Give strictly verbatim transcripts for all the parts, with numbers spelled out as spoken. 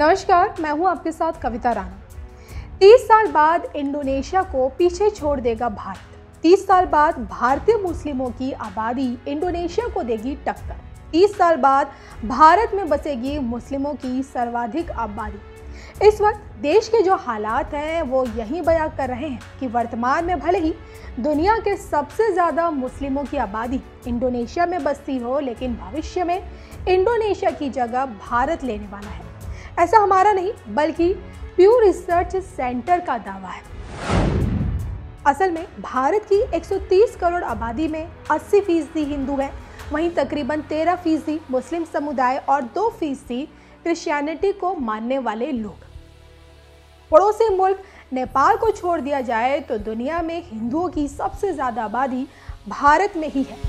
नमस्कार, मैं हूं आपके साथ कविता राणा। तीस साल बाद इंडोनेशिया को पीछे छोड़ देगा भारत। तीस साल बाद भारतीय मुस्लिमों की आबादी इंडोनेशिया को देगी टक्कर। तीस साल बाद भारत में बसेगी मुस्लिमों की सर्वाधिक आबादी। इस वक्त देश के जो हालात हैं वो यही बयां कर रहे हैं कि वर्तमान में भले ही दुनिया के सबसे ज़्यादा मुस्लिमों की आबादी इंडोनेशिया में बसती हो, लेकिन भविष्य में इंडोनेशिया की जगह भारत लेने वाला है। ऐसा हमारा नहीं बल्कि प्यू रिसर्च सेंटर का दावा है। असल में भारत की एक सौ तीस करोड़ आबादी में अस्सी फीसदी हिंदू है, वहीं तकरीबन तेरह फीसदी मुस्लिम समुदाय और दो फीसदी क्रिश्चियनिटी को मानने वाले लोग। पड़ोसी मुल्क नेपाल को छोड़ दिया जाए तो दुनिया में हिंदुओं की सबसे ज्यादा आबादी भारत में ही है।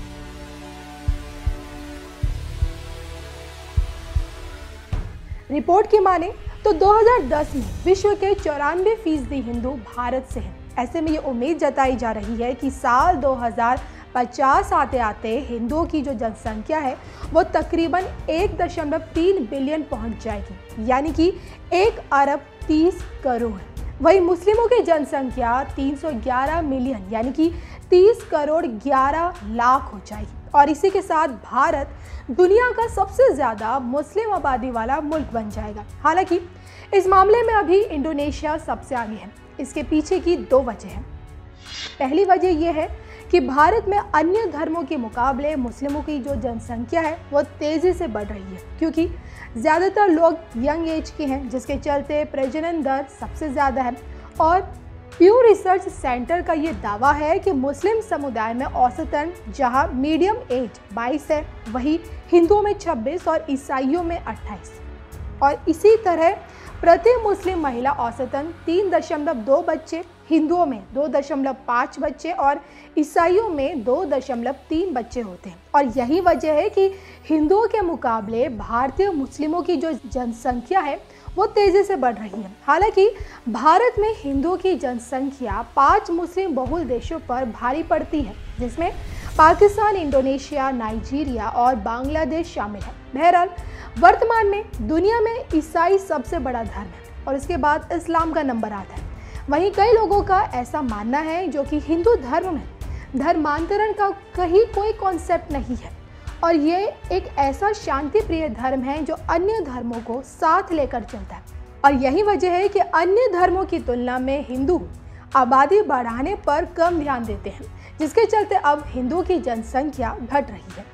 रिपोर्ट की माने तो दो हज़ार दस में विश्व के चौरानवे फीसदी हिंदू भारत से हैं। ऐसे में ये उम्मीद जताई जा रही है कि साल दो हज़ार पचास आते आते हिंदुओं की जो जनसंख्या है वो तकरीबन एक दशमलव तीन बिलियन पहुंच जाएगी, यानी कि एक अरब तीस करोड़। वहीं मुस्लिमों की जनसंख्या तीन सौ ग्यारह मिलियन यानी कि तीस करोड़ ग्यारह लाख हो जाएगी और इसी के साथ भारत दुनिया का सबसे ज्यादा मुस्लिम आबादी वाला मुल्क बन जाएगा। हालांकि इस मामले में अभी इंडोनेशिया सबसे आगे है। इसके पीछे की दो वजह हैं। पहली वजह यह है कि भारत में अन्य धर्मों के मुकाबले मुस्लिमों की जो जनसंख्या है वो तेजी से बढ़ रही है, क्योंकि ज़्यादातर लोग यंग एज के हैं, जिसके चलते प्रजनन दर सबसे ज़्यादा है। और प्यू रिसर्च सेंटर का ये दावा है कि मुस्लिम समुदाय में औसतन जहां मीडियम एज बाईस है, वहीं हिंदुओं में छब्बीस और ईसाइयों में अट्ठाईस। और इसी तरह प्रति मुस्लिम महिला औसतन तीन दशमलव दो बच्चे, हिंदुओं में दो दशमलव पाँच बच्चे और ईसाइयों में दो दशमलव तीन बच्चे होते हैं। और यही वजह है कि हिंदुओं के मुकाबले भारतीय मुस्लिमों की जो जनसंख्या है वो तेजी से बढ़ रही है। हालांकि भारत में हिंदुओं की जनसंख्या पांच मुस्लिम बहुल देशों पर भारी पड़ती है, जिसमें पाकिस्तान, इंडोनेशिया, नाइजीरिया और बांग्लादेश शामिल है। बहरहाल वर्तमान में दुनिया में ईसाई सबसे बड़ा धर्म है और इसके बाद इस्लाम का नंबर आता है। वहीं कई लोगों का ऐसा मानना है जो कि हिंदू धर्म में धर्मांतरण का कहीं कोई कॉन्सेप्ट नहीं है और ये एक ऐसा शांति प्रिय धर्म है जो अन्य धर्मों को साथ लेकर चलता है। और यही वजह है कि अन्य धर्मों की तुलना में हिंदू आबादी बढ़ाने पर कम ध्यान देते हैं, जिसके चलते अब हिंदुओं की जनसंख्या घट रही है।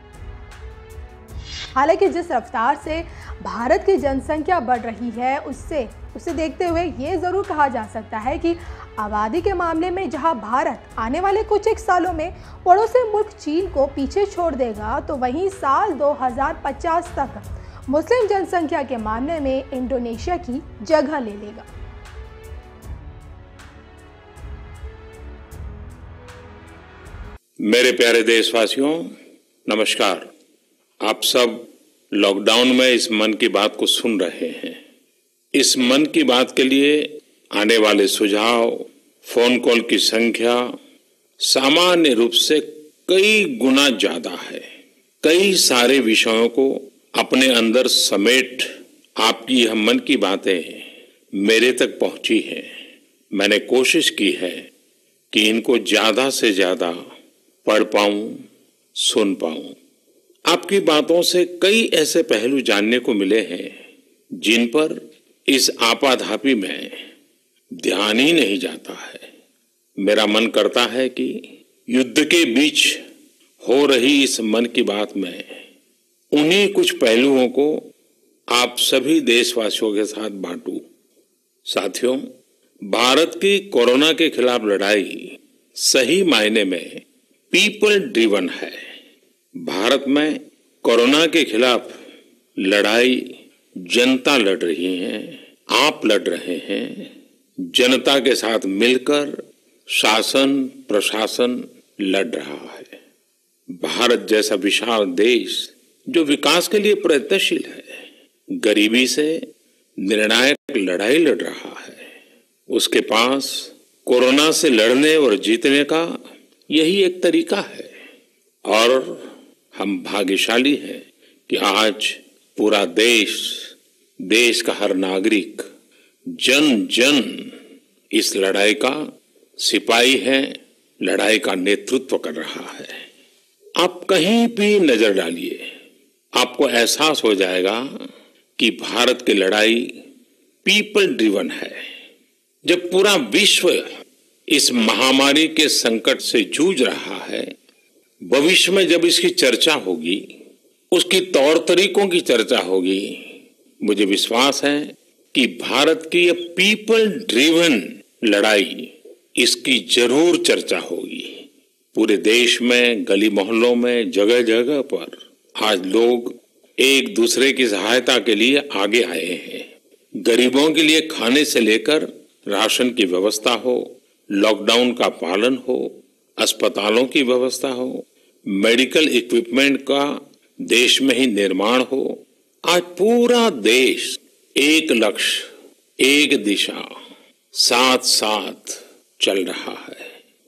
हालांकि जिस रफ्तार से भारत की जनसंख्या बढ़ रही है उससे उसे देखते हुए ये जरूर कहा जा सकता है कि आबादी के मामले में जहां भारत आने वाले कुछ एक सालों में पड़ोसी मुल्क चीन को पीछे छोड़ देगा, तो वहीं साल दो हज़ार पचास तक मुस्लिम जनसंख्या के मामले में इंडोनेशिया की जगह ले लेगा। मेरे प्यारे देशवासियों, नमस्कार। आप सब लॉकडाउन में इस मन की बात को सुन रहे हैं। इस मन की बात के लिए आने वाले सुझाव, फोन कॉल की संख्या सामान्य रूप से कई गुना ज्यादा है। कई सारे विषयों को अपने अंदर समेट आपकी यह मन की बातें मेरे तक पहुंची हैं। मैंने कोशिश की है कि इनको ज्यादा से ज्यादा पढ़ पाऊं, सुन पाऊं। आपकी बातों से कई ऐसे पहलू जानने को मिले हैं जिन पर इस आपाधापी में ध्यान ही नहीं जाता है। मेरा मन करता है कि युद्ध के बीच हो रही इस मन की बात में उन्हीं कुछ पहलुओं को आप सभी देशवासियों के साथ बांटूं। साथियों, भारत की कोरोना के खिलाफ लड़ाई सही मायने में पीपल ड्रिवन है। भारत में कोरोना के खिलाफ लड़ाई जनता लड़ रही है, आप लड़ रहे हैं। जनता के साथ मिलकर शासन प्रशासन लड़ रहा है। भारत जैसा विशाल देश जो विकास के लिए प्रयत्नशील है, गरीबी से निर्णायक लड़ाई लड़ रहा है। उसके पास कोरोना से लड़ने और जीतने का यही एक तरीका है और हम भाग्यशाली हैं कि आज पूरा देश देश का हर नागरिक, जन जन इस लड़ाई का सिपाही है, लड़ाई का नेतृत्व कर रहा है। आप कहीं भी नजर डालिए, आपको एहसास हो जाएगा कि भारत की लड़ाई पीपल ड्रिवन है। जब पूरा विश्व इस महामारी के संकट से जूझ रहा है, भविष्य में जब इसकी चर्चा होगी, उसकी तौर तरीकों की चर्चा होगी, मुझे विश्वास है कि भारत की ये पीपल ड्रिवन लड़ाई, इसकी जरूर चर्चा होगी। पूरे देश में, गली मोहल्लों में, जगह जगह पर आज लोग एक दूसरे की सहायता के लिए आगे आए हैं। गरीबों के लिए खाने से लेकर राशन की व्यवस्था हो, लॉकडाउन का पालन हो, अस्पतालों की व्यवस्था हो, मेडिकल इक्विपमेंट का देश में ही निर्माण हो। आज पूरा देश एक लक्ष्य, एक दिशा, साथ साथ चल रहा है।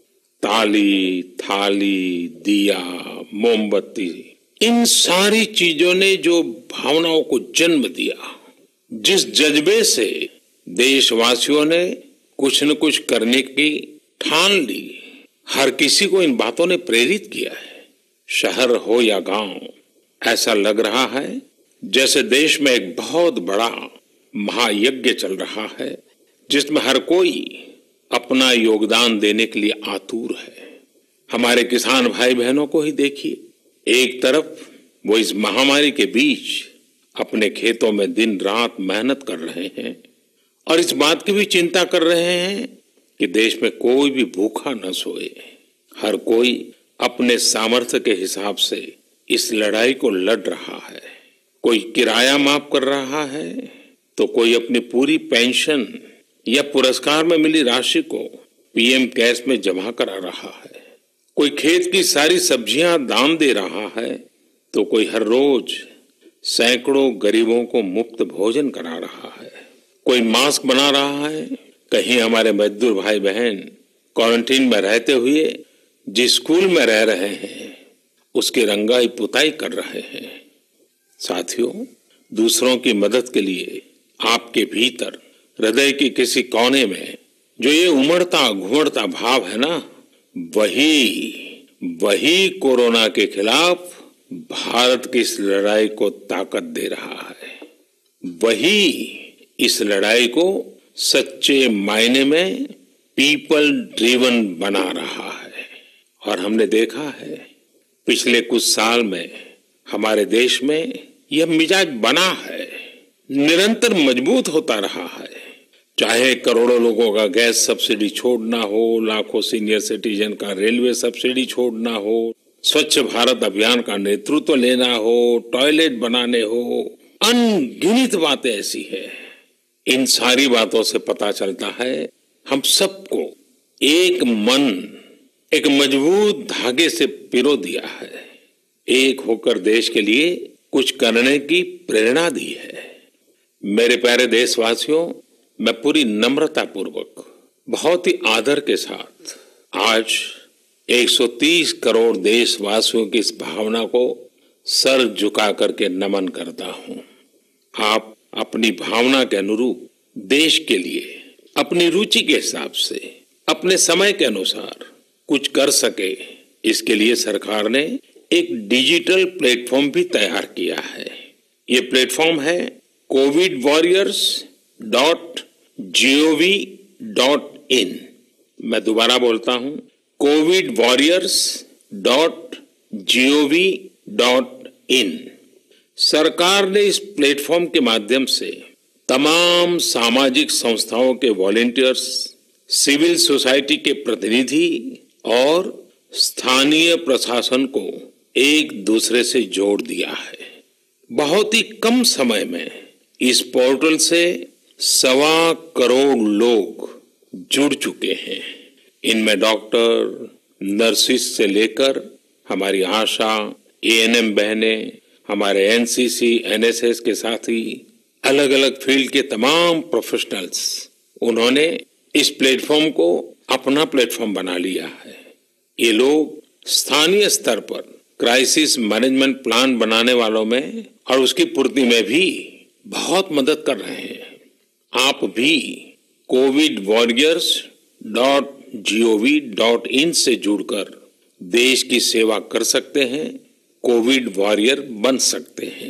ताली, थाली, दिया, मोमबत्ती, इन सारी चीजों ने जो भावनाओं को जन्म दिया, जिस जज्बे से देशवासियों ने कुछ न कुछ करने की ठान ली, हर किसी को इन बातों ने प्रेरित किया है। शहर हो या गांव, ऐसा लग रहा है जैसे देश में एक बहुत बड़ा महायज्ञ चल रहा है, जिसमें हर कोई अपना योगदान देने के लिए आतुर है। हमारे किसान भाई बहनों को ही देखिए, एक तरफ वो इस महामारी के बीच अपने खेतों में दिन रात मेहनत कर रहे हैं और इस बात की भी चिंता कर रहे हैं कि देश में कोई भी भूखा न सोए। हर कोई अपने सामर्थ्य के हिसाब से इस लड़ाई को लड़ रहा है। कोई किराया माफ कर रहा है, तो कोई अपनी पूरी पेंशन या पुरस्कार में मिली राशि को पीएम कैश में जमा करा रहा है। कोई खेत की सारी सब्जियां दान दे रहा है, तो कोई हर रोज सैकड़ों गरीबों को मुफ्त भोजन करा रहा है। कोई मास्क बना रहा है। कहीं हमारे मजदूर भाई बहन क्वारंटीन में रहते हुए जिस स्कूल में रह रहे हैं, उसकी रंगाई पुताई कर रहे हैं। साथियों, दूसरों की मदद के लिए आपके भीतर हृदय की किसी कोने में जो ये उमड़ता घुमड़ता भाव है ना, वही वही कोरोना के खिलाफ भारत की इस लड़ाई को ताकत दे रहा है। वही इस लड़ाई को सच्चे मायने में पीपल ड्रिवन बना रहा है। और हमने देखा है पिछले कुछ साल में हमारे देश में यह मिजाज बना है, निरंतर मजबूत होता रहा है। चाहे करोड़ों लोगों का गैस सब्सिडी छोड़ना हो, लाखों सीनियर सिटीजन का रेलवे सब्सिडी छोड़ना हो, स्वच्छ भारत अभियान का नेतृत्व लेना हो, टॉयलेट बनाने हो, अनगिनत बातें ऐसी है। इन सारी बातों से पता चलता है हम सबको एक मन, एक मजबूत धागे से पिरो दिया है, एक होकर देश के लिए कुछ करने की प्रेरणा दी है। मेरे प्यारे देशवासियों, मैं पूरी नम्रता पूर्वक, बहुत ही आदर के साथ आज एक सौ तीस करोड़ देशवासियों की इस भावना को सर झुका करके नमन करता हूं। आप अपनी भावना के अनुरूप देश के लिए अपनी रुचि के हिसाब से, अपने समय के अनुसार कुछ कर सके, इसके लिए सरकार ने एक डिजिटल प्लेटफॉर्म भी तैयार किया है। ये प्लेटफॉर्म है covid warriors dot G O V dot in. मैं दोबारा बोलता हूं, covid warriors dot G O V dot in. सरकार ने इस प्लेटफॉर्म के माध्यम से तमाम सामाजिक संस्थाओं के वॉलेंटियर्स, सिविल सोसाइटी के प्रतिनिधि और स्थानीय प्रशासन को एक दूसरे से जोड़ दिया है। बहुत ही कम समय में इस पोर्टल से सवा करोड़ लोग जुड़ चुके हैं। इनमें डॉक्टर, नर्सिस से लेकर हमारी आशा, ए एन एम बहनें, हमारे N C C, N S S के साथी, अलग अलग फील्ड के तमाम प्रोफेशनल्स, उन्होंने इस प्लेटफॉर्म को अपना प्लेटफॉर्म बना लिया है। ये लोग स्थानीय स्तर पर क्राइसिस मैनेजमेंट प्लान बनाने वालों में और उसकी पूर्ति में भी बहुत मदद कर रहे हैं। आप भी covid warriors dot G O V dot in से जुड़कर देश की सेवा कर सकते हैं, कोविड वॉरियर बन सकते हैं।